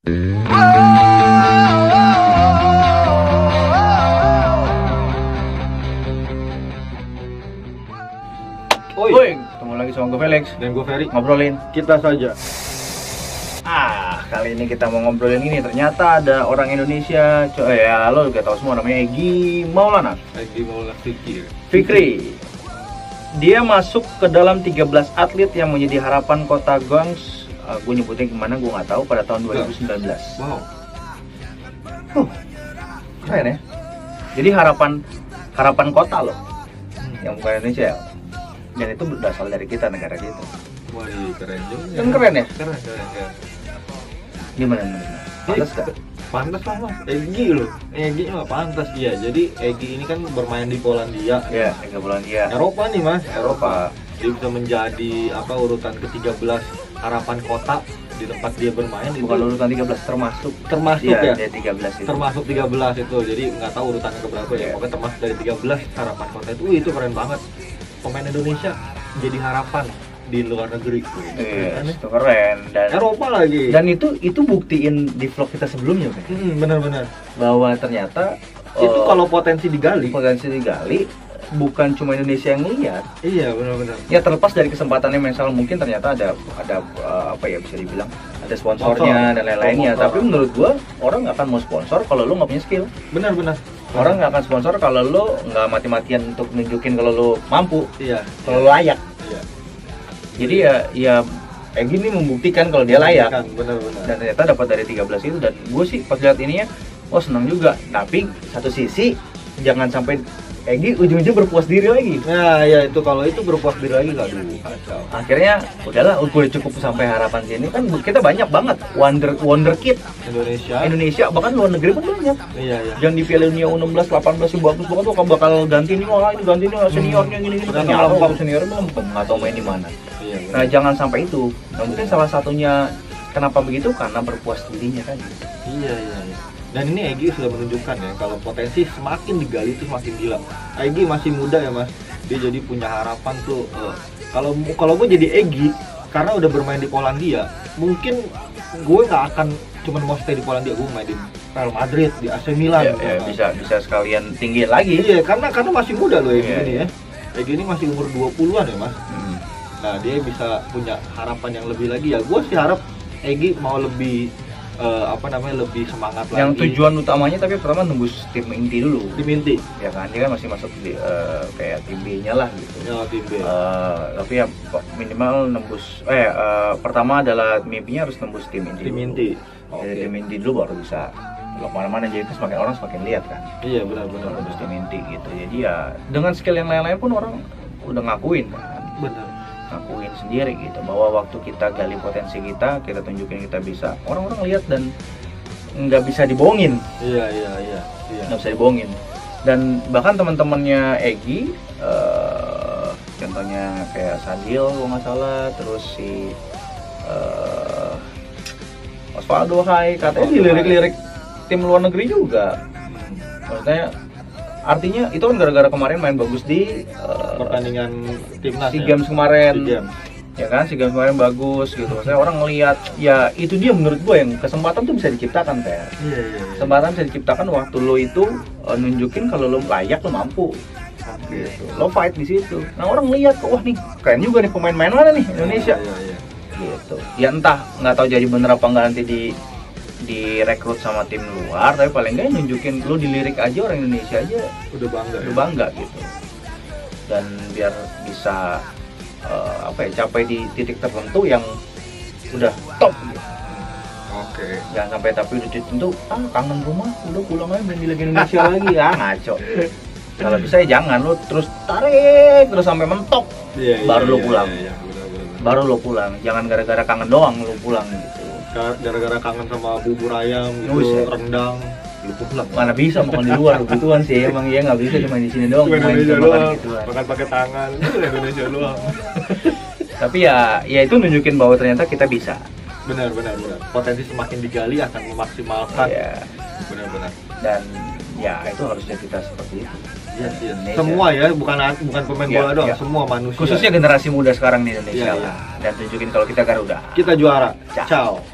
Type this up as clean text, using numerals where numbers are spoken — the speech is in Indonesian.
Woi, ketemu lagi sama gue Felix dan gue Ferry. Ngobrolin Kita saja. Kali ini kita mau ngobrolin ini. Ternyata ada orang Indonesia, ya lo juga tahu semua, namanya Egy Maulana Fikri. Dia masuk ke dalam 13 atlet yang menjadi harapan kota Gangs. Gue nyebutnya gimana gue nggak tahu, pada tahun 2019. Wow. Keren ya. Jadi harapan kota loh, yang bukan Indonesia. Dan itu berasal dari kita, negara kita. Wah, keren juga. Kan keren ya? Keren. Gimana? Pantas gak? Pantas lah mas. Egy loh. Egy mah pantas dia. Jadi Egy ini kan bermain di Polandia. Ya, 3 bulan dia. Eropa nih mas. Eropa. Dia bisa menjadi urutan ke-13 harapan kota di tempat dia bermain. Bukan itu urutan 13, termasuk ya. Dia 13 itu. Termasuk 13 itu. Jadi nggak tahu urutannya keberapa ya. Pokoknya termasuk dari 13 harapan kota itu keren banget. Pemain Indonesia jadi harapan di luar negeri. Itu keren. Dan Eropa lagi. Dan itu buktiin di vlog kita sebelumnya, Benar-benar. bahwa ternyata Itu kalau potensi digali bukan cuma Indonesia yang lihat. Iya, benar-benar. Ya terlepas dari kesempatannya, misal mungkin ternyata ada apa ya, bisa dibilang ada sponsornya dan lain-lainnya. Tapi menurut gua orang nggak akan mau sponsor kalau lu nggak punya skill. Benar-benar. Orang nggak akan sponsor kalau lu nggak mati-matian untuk nunjukin kalau lu mampu, Iya. kalau lu layak. Iya. Jadi ya kayak gini membuktikan kalau dia layak. Benar-benar. Dan ternyata dapat dari 13 itu, dan gue sih pas lihat ininya, wah senang juga. Tapi satu sisi jangan sampai Egy ujung-ujung berpuas diri lagi. Nah, ya itu kalau itu berpuas diri lagi nggak dulu kacau. Akhirnya udahlah, gue cukup sampai harapan sini. Kan kita banyak banget wonder kid Indonesia, bahkan luar negeri pun banyak. Iya. Yang di Piala Dunia U16, 18 bagus banget tuh, bakal ganti nih, ini ganti nih seniornya gini. Ternyata seniornya belum nggak tahu main di mana. Iya. Nah, jangan sampai itu. Nah, mungkin salah satunya kenapa begitu karena berpuas dirinya kan. Iya. Dan ini Egy sudah menunjukkan ya kalau potensi semakin digali itu semakin gila. Egy masih muda ya mas, dia jadi punya harapan tuh. Kalau gue jadi Egy karena udah bermain di Polandia, mungkin gue nggak akan cuma mau stay di Polandia, gue main di Real Madrid, di AC Milan. Ya, bisa sekalian tinggi lagi. Iya, karena masih muda loh Egy ini ya. Egy ini masih umur 20-an ya mas. Nah, dia bisa punya harapan yang lebih lagi ya. Gue sih harap Egy mau lebih lebih semangat lagi. Yang tujuan utamanya tapi pertama nembus tim inti dulu. Tim inti. Ya kan, dia kan masih masuk di kayak tim B-nya lah gitu. Ya, tim B. Tapi ya minimal nembus pertama adalah mimpinya harus nembus tim inti. Tim inti. Dari tim inti dulu baru bisa kalau mana-mana, jadi semakin orang semakin lihat kan. Iya, benar. Nembus tim inti gitu. Jadi ya dengan skill yang lain-lain pun orang udah ngakuin kan. Benar. Ngakuin sendiri gitu, bahwa waktu kita gali potensi kita tunjukin kita bisa, orang-orang lihat dan nggak bisa dibohongin. Iya. Nggak bisa dibohongin. Dan bahkan teman-temannya Egy, contohnya kayak Sadil kalau nggak salah, terus si Osvaldo Hai, katanya di lirik-lirik tim luar negeri juga. Maksudnya artinya itu kan gara-gara kemarin main bagus di pertandingan timnas SEA Games kemarin. SEA Ya kan, SEA Games kemarin bagus gitu. Maksudnya orang ngelihat, ya itu dia menurut gue yang kesempatan tuh bisa diciptakan kayak. Iya. Kesempatan bisa diciptakan waktu lo itu nunjukin kalau lo layak, lo mampu. Gitu. Lo fight di situ. Nah, orang lihat, wah nih keren juga nih pemain-pemain mana nih Indonesia. Iya. Gitu. Ya entah nggak tahu jadi bener apa nggak nanti direkrut sama tim luar, tapi paling nggak nunjukin lo dilirik aja orang Indonesia aja udah bangga gitu. Dan biar bisa capai di titik tertentu yang udah top gitu. Oke. Jangan sampai tapi udah tentu kangen rumah, udah pulang aja main di Liga Indonesia lagi, ngaco. Kalau bisa ya jangan, lo terus tarik terus sampai mentok, baru lo pulang. Iya, baru lo pulang, jangan gara-gara kangen doang lo pulang gitu. Gara-gara kangen sama bubur ayam gitu, rendang, lu pulang. Mana bisa makan di luar begituan sih, emang ya nggak bisa cuma di sini doang. Indonesia doang, makan pakai tangan, Indonesia doang. Tapi ya itu nunjukin bahwa ternyata kita bisa. Benar. Potensi semakin digali akan memaksimalkan. Iya. Benar. Dan ya itu harusnya kita seperti itu. Iya. Semua ya, bukan pemain bola doang, semua manusia. Khususnya generasi muda sekarang di Indonesia iya. Dan tunjukin kalau kita Garuda. Kita juara. Ciao.